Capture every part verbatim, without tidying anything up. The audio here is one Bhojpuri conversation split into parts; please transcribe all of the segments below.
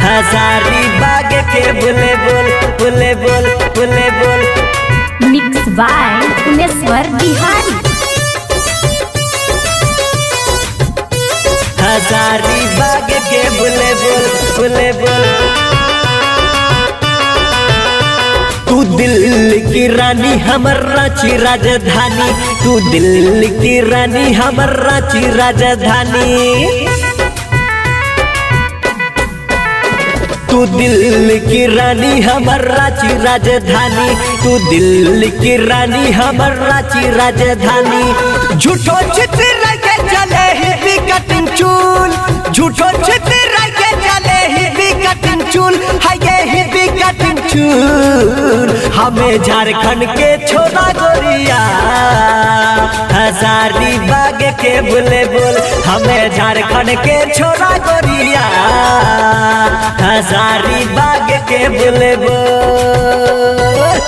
हजारीबाग के बुले बोल बुले बोल बुले बोल। Mix by Umeshwar Bihari. हजारीबाग के बुले बोल बुले बोल। तू दिल्ली की रानी हमर रांची राजधानी, तू दिल्ली की रानी हमर रांची राजधानी। तू दिल्ली की रानी हमर रांची राजधानी, तू दिल्ली की रानी हमर रांची राजधानी। झूठो चित्र के चले ही कटिंग चूल, झूठो चित्र के चले ही कटिंग चूल, हाय ही कटिंग चूल। हमें झारखंड के छोरा गोरिया हजारीबाग के बुले बोल, हमें झारखंड के छोरा गोरिया हजारीबाग के बुले बोल।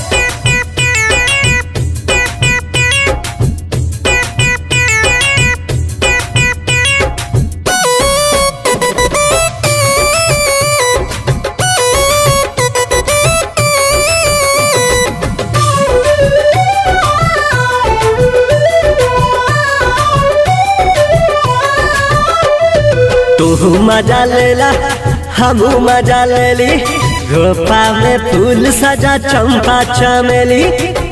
तू मजा लेला हमू मजा लेली, गोपा में फूल सजा चंपा चमेली।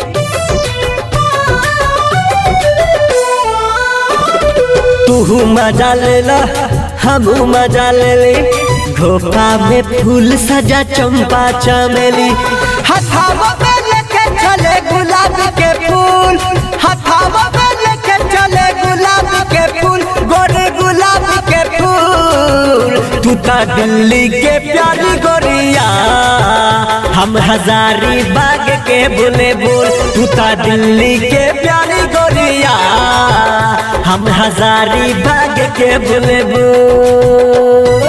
तू मजा लेला हमू मजा लेली, गोपा में फूल सजा चंपा चमेली। हथावा में लेके चले गुलाब के फूल, हथावा में लेके चले गुलाब के फूल, गोरे गुलाब के फूल। तू ता दिल्ली के प्यारी गोरिया हम हजारीबाग के बुले बोल, तू ता दिल्ली के प्यारी गोरिया हम हजारीबाग के बुले बोल।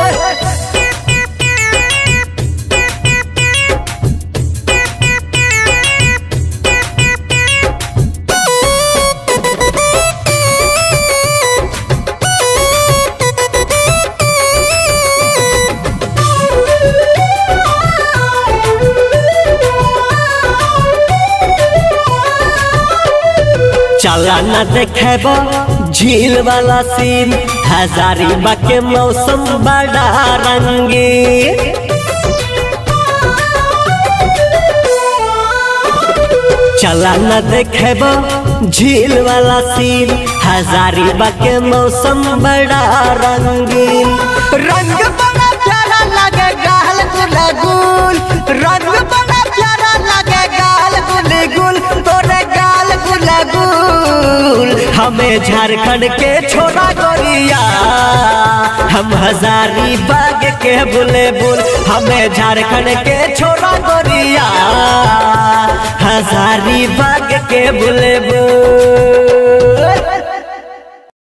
चला न देखेबो झील वाला सीन, हजारीबाग के मौसम बड़ा रंगीन। चला न देखेबो झील वाला सीन, हजारीबाग के मौसम बड़ा रंगीन। रंग बड़ा प्यारा लगे गाल गुल, रंग बड़ा प्यारा लगे गाल गुल, तोरे गाल गुल। हमें झारखंड के छोरा गोरिया हम हजारीबाग के बुले बोल, हमें झारखंड के छोरा गोरिया हजारीबाग के बुले